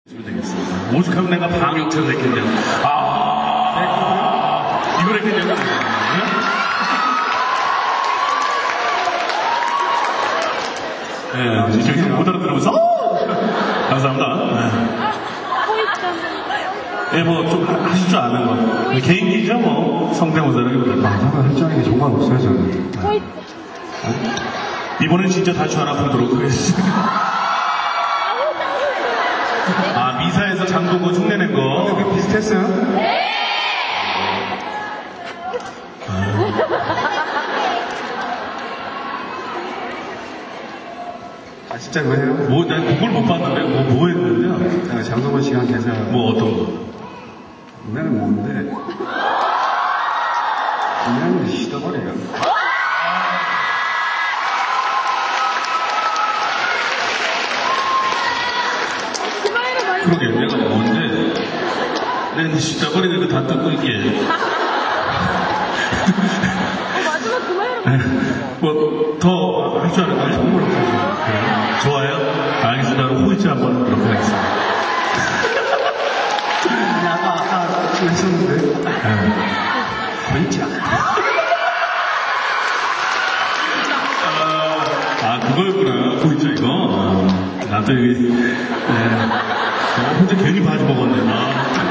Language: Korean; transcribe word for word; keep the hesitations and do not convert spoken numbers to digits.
되겠습니다. 오죽하면 내가 방역체를 했겠냐. 아, 이걸 했겠냐고. 네, 저기 못 알아들으면서, 감사합니다. 네, 뭐, 좀 하실 줄 아는 거. 개인기죠, 뭐. 성대모사라기보다. 방송을 할 줄 아는 게 정말 없어요, 저는. 네. 이번엔 진짜 다시 하나 풀도록 하겠습니다. 아, 미사에서 장동건 흉내낸 거. 그게 비슷했어요? 네! 아, 진짜 그거예요? 뭐, 난 그걸 못 봤는데, 뭐, 뭐 했는데요? 아, 장동건 씨가 계사. 뭐, 어떤 거? 나는 뭔데? 그냥 시더버려요. 그러게, 내가 뭔데? 내가 진짜 거리는 거 다 듣고 있게. 마지막 그 말은 뭐, 더 할 줄 아는 거 정말 없어요. 네. 좋아요? 알겠습니다. 그럼 호이치 한번 하도록 하겠습니다. 아까, 아까 했었는데. 네. 호이치. 아, 아, 그거였구나. 호이치 이거. 아, 나도 여기, 네. 어, 혼자 괜히 바지 먹었네. 아.